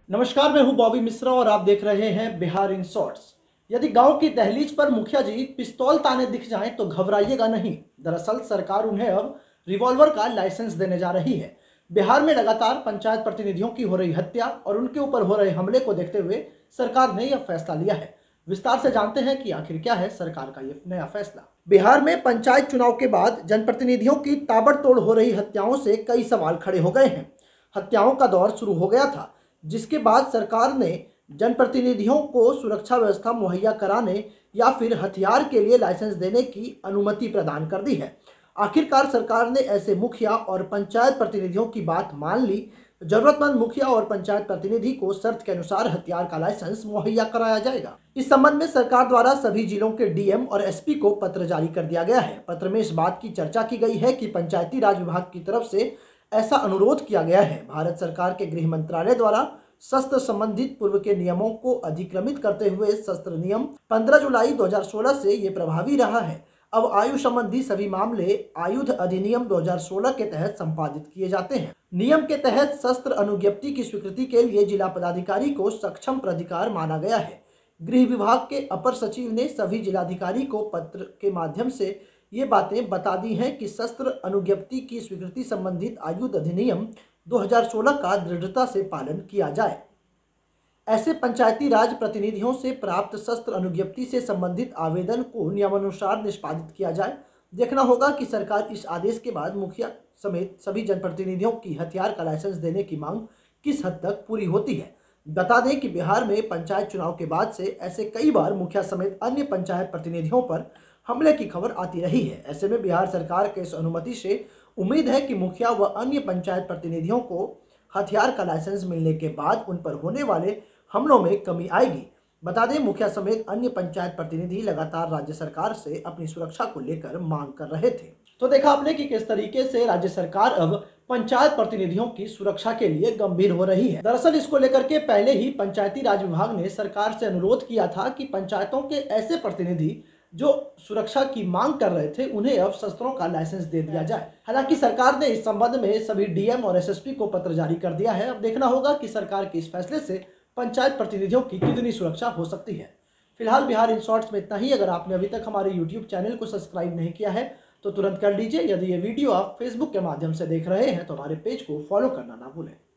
नमस्कार, मैं हूं बॉबी मिश्रा और आप देख रहे हैं बिहार इन शॉर्ट्स। यदि गांव की दहलीज पर मुखिया जी पिस्तौल ताने दिख जाएं तो घबराइएगा नहीं। दरअसल सरकार उन्हें अब रिवॉल्वर का लाइसेंस देने जा रही है। बिहार में लगातार पंचायत प्रतिनिधियों की हो रही हत्या और उनके ऊपर हो रहे हमले को देखते हुए सरकार ने यह फैसला लिया है। विस्तार से जानते हैं कि आखिर क्या है सरकार का यह नया फैसला। बिहार में पंचायत चुनाव के बाद जनप्रतिनिधियों की ताबड़तोड़ हो रही हत्याओं से कई सवाल खड़े हो गए हैं। हत्याओं का दौर शुरू हो गया था, जिसके बाद सरकार ने जनप्रतिनिधियों को सुरक्षा व्यवस्था मुहैया कराने या फिर हथियार के लिए लाइसेंस देने की अनुमति प्रदान कर दी है। आखिरकार सरकार ने ऐसे मुखिया और पंचायत प्रतिनिधियों की बात मान ली। जरूरतमंद मुखिया और पंचायत प्रतिनिधि को शर्त के अनुसार हथियार का लाइसेंस मुहैया कराया जाएगा। इस संबंध में सरकार द्वारा सभी जिलों के डीएम और एसपी को पत्र जारी कर दिया गया है। पत्र में इस बात की चर्चा की गई है कि पंचायती राज विभाग की तरफ से ऐसा अनुरोध किया गया है। भारत सरकार के गृह मंत्रालय द्वारा शस्त्र संबंधित पूर्व के नियमों को अधिक्रमित करते हुए शस्त्र नियम 15 जुलाई 2016 से ये प्रभावी रहा है। अब आयु संबंधी सभी मामले आयुध अधिनियम 2016 के तहत संपादित किए जाते हैं। नियम के तहत शस्त्र अनुज्ञप्ति की स्वीकृति के लिए जिला पदाधिकारी को सक्षम प्राधिकार माना गया है। गृह विभाग के अपर सचिव ने सभी जिलाधिकारी को पत्र के माध्यम से ये बातें बता दी हैं कि शस्त्र अनुज्ञप्ति की स्वीकृति संबंधित आयुध अधिनियम 2016 का दृढ़ता से पालन किया जाए। ऐसे पंचायती राज प्रतिनिधियों से प्राप्त शस्त्र अनुज्ञप्ति से संबंधित आवेदन को नियमानुसार निष्पादित किया जाए। देखना होगा कि सरकार इस आदेश के बाद मुखिया समेत सभी जनप्रतिनिधियों की हथियार का लाइसेंस देने की मांग किस हद तक पूरी होती है। बता दें कि बिहार में पंचायत चुनाव के बाद से ऐसे कई बार मुखिया समेत अन्य पंचायत प्रतिनिधियों पर हमले की खबर आती रही है। ऐसे में बिहार सरकार के इस अनुमति से उम्मीद है कि मुखिया व अन्य पंचायत प्रतिनिधियों को हथियार का लाइसेंस मिलने के बाद उन पर होने वाले हमलों में कमी आएगी। बता दें, मुखिया समेत अन्य पंचायत प्रतिनिधि लगातार राज्य सरकार से अपनी सुरक्षा को लेकर मांग कर रहे थे। तो देखा आपने कि किस तरीके से राज्य सरकार अब पंचायत प्रतिनिधियों की सुरक्षा के लिए गंभीर हो रही है। दरअसल इसको लेकर के पहले ही पंचायती राज विभाग ने सरकार से अनुरोध किया था कि पंचायतों के ऐसे प्रतिनिधि जो सुरक्षा की मांग कर रहे थे उन्हें अब शस्त्रों का लाइसेंस दे दिया जाए। हालांकि सरकार ने इस संबंध में सभी डीएम और एसएसपी को पत्र जारी कर दिया है। अब देखना होगा कि सरकार के इस फैसले से पंचायत प्रतिनिधियों की कितनी सुरक्षा हो सकती है। फिलहाल बिहार इन शॉर्ट्स में इतना ही। अगर आपने अभी तक हमारे यूट्यूब चैनल को सब्सक्राइब नहीं किया है तो तुरंत कर लीजिए। यदि ये वीडियो आप फेसबुक के माध्यम से देख रहे हैं तो हमारे पेज को फॉलो करना ना भूलें।